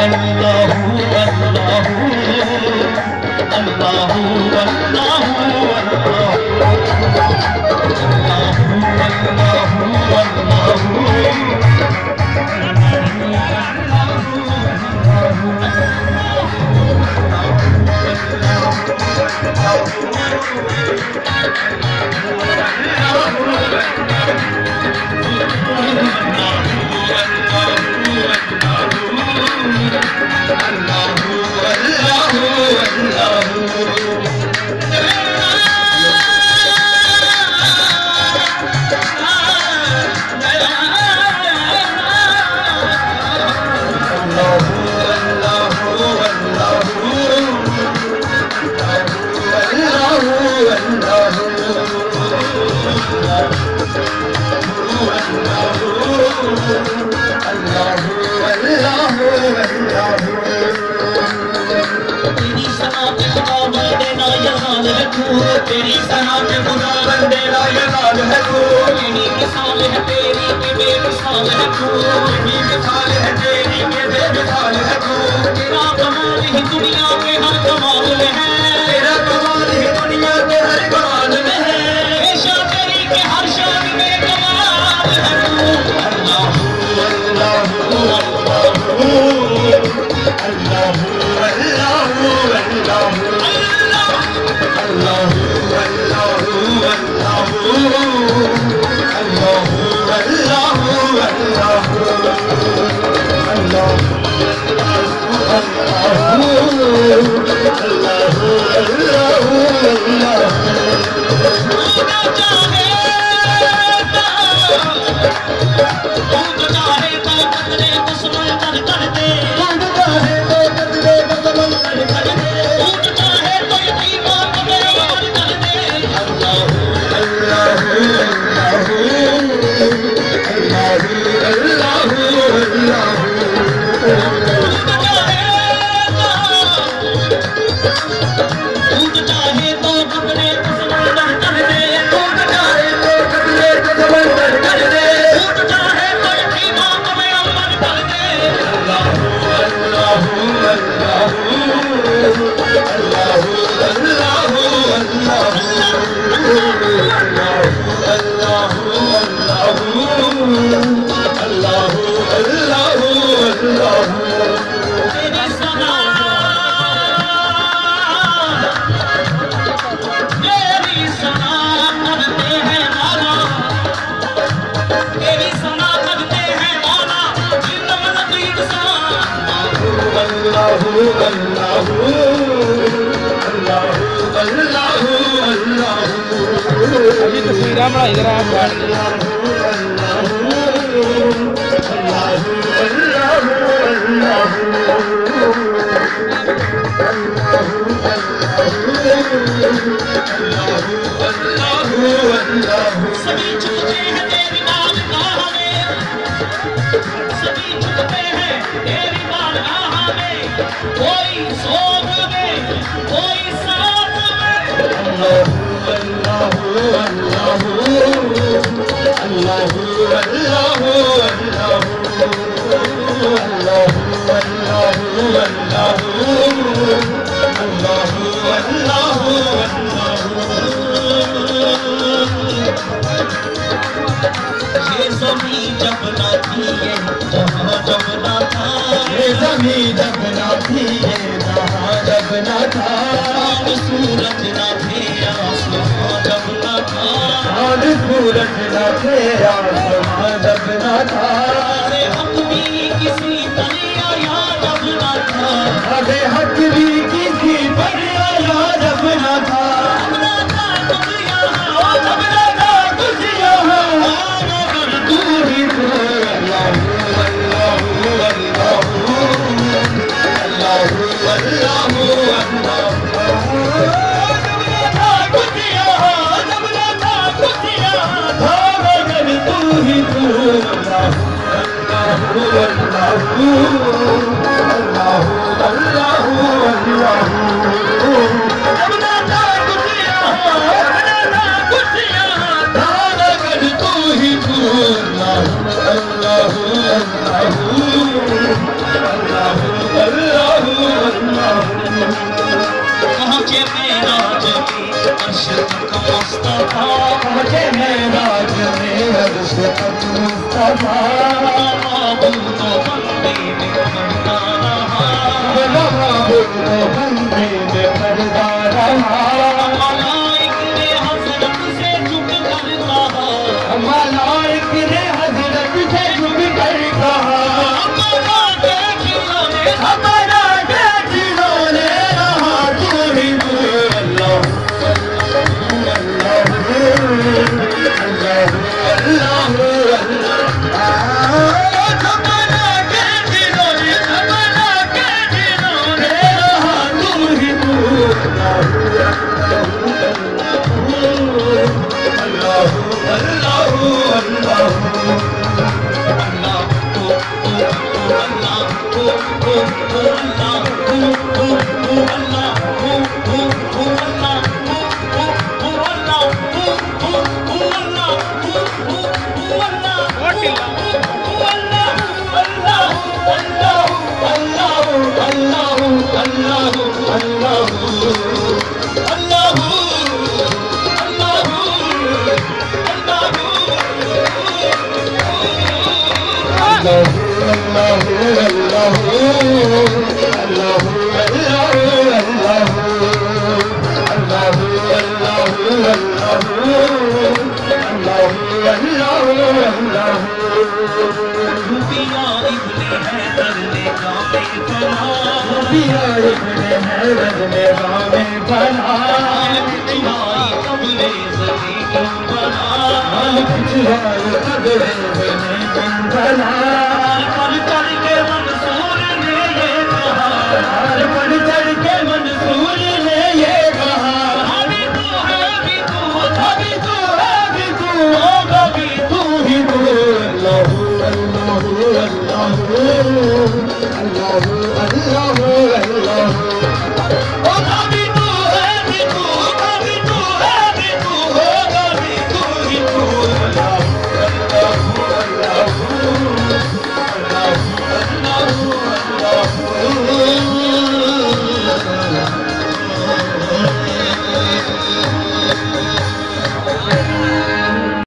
तेरी सना पे खुदा बंदे लायक है तू, यही मिसाल है तेरी के बेमिसाल है तू, यही मिसाल है तेरी के बेमिसाल है तू। तेरा कमाल ही दुनिया के हर कमाल में है, तेरा कमाल ही दुनिया के हर कमाल में है, ऐशा तेरी के हर शान में कमाल है तू। अल्लाह अल्लाह अल्लाह अल्लाह अभी तस्वीर बड़ा इधर आप सभी झुकते हैं तेरी बारगाह में, सभी झुकते हैं तेरी बारगाह में, कोई सोच में कोई साथ में। अल्लाह अल्लाह अल्लाह अल्लाह ये ज़मीं जब ना थी ये जहाँ जब ना था, ये ज़मीं जब ना थी ये जहाँ जब ना था, चाँद सूरज ना थे आसमां जब ना था, चाँद सूरज ना थे आसमां जब ना था, अरे हक भी किसी पर आया जब ना था, अरे हक भी किसी पर आया जब ना था, जब ना था कुछ यहाँ, जब ना था कुछ यहाँ, मगर तू ही तो। अल्लाह अल्लाह अल्लाह अल्लाह अल्लाह जब ना था कुछ यहाँ, जब ना था कुछ यहाँ था, मगर तू ही तो। अल्लाह अल्लाह अल्लाह अल्लाह अल्लाह जब ना था कुछ यहाँ, जब ना था कुछ यहाँ था, मगर तू ही तू। अल्लाह अल्लाह अल्लाह पहुँचे मेराज में हद से तक मुस्तफा महबूब तो बंदे में पड़ता रहा महबूब तो बंदे में पड़ता रहा मलाइक ने हजरत से झुक कर कहा मलाइक ने हजरत से झुक कर कहा हमारा देखिलोने रहा तू ही बना